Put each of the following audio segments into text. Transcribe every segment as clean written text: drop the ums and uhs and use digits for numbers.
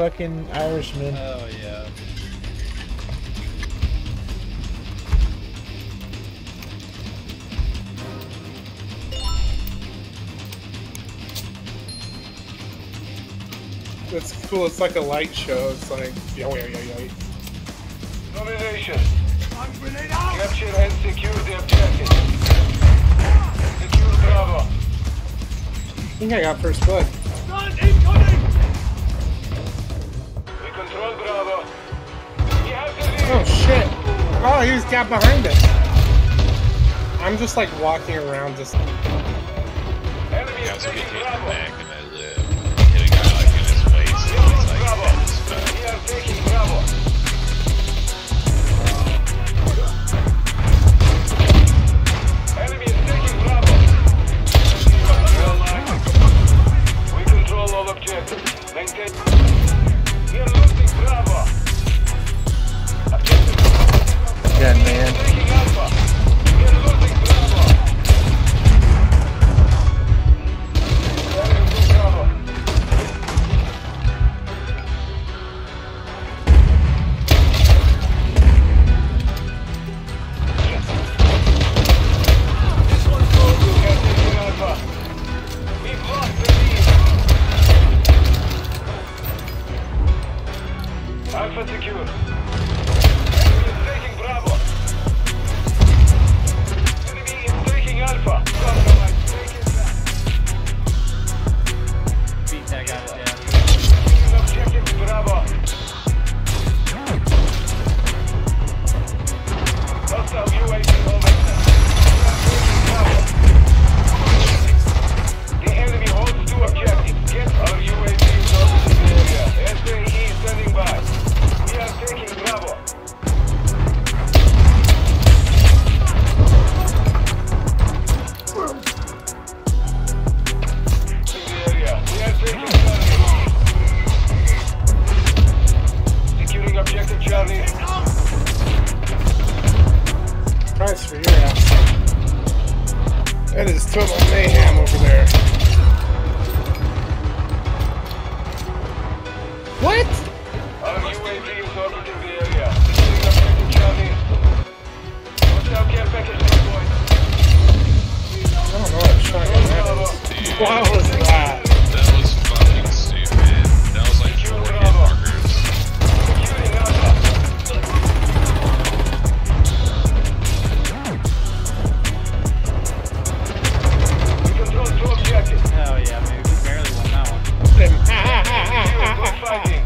fucking Irishman. Oh yeah. It's cool. It's like a light show. It's like yo. Domination. Capture and secure the objective. Secure Bravo. I think I got first blood. We control Bravo. We have to leave. Oh shit! Oh, he was got behind us. I'm just like walking around, just. Enemy is Guys will get taking hit in the Bravo. back and they live. Hit a guy like in his face. And he's like, Bravo. dead as fuck. We are taking Bravo. Enemy is taking Bravo. We control all objectives. Maintain. We are losing Bravo. Objective. Good man. Taking Alpha. We are losing Bravo. Enemy took Bravo. We've lost the lead. Alpha secure. Enemy is taking Bravo. Enemy is taking Alpha. Compromise. Take it back. Beat that guy to death. Taking objective Bravo. Hostile UAV overhead. Bravo. The enemy holds two objectives. Get our UAVs over to the area. SAE standing by. We are taking Bravo. In the area. We are taking Charlie. Securing objective Charlie. Price for your ass. That is total mayhem over there. What? Our UAV is orbiting the area. Securing objective Charlie. Hostile care package deployed. I don't know what shotgun that is. What was that? that was fucking stupid. That was like 4 hit markers. Securing Alpha. We control two objectives. Hell yeah, man. We barely won that one. Good fighting.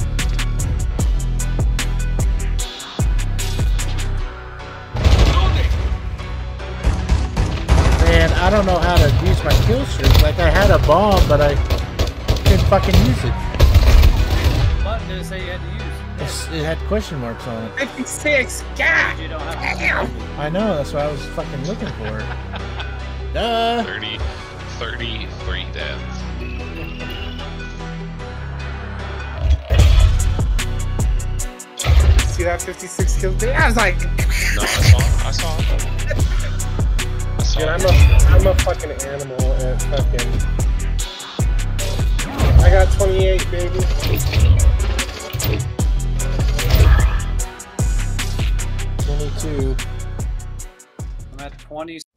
Man, I don't know how to use my kill streak. Like, I had a bomb, but I couldn't fucking use it. What did it say you had to use? It had question marks on it. 56. God You don't have damn. I know, that's what I was fucking looking for. Duh! 33 deaths. See that 56 kills? I was like, No, I saw him. dude, I'm a fucking animal at fucking. I got 28, baby. 22. I'm at 20.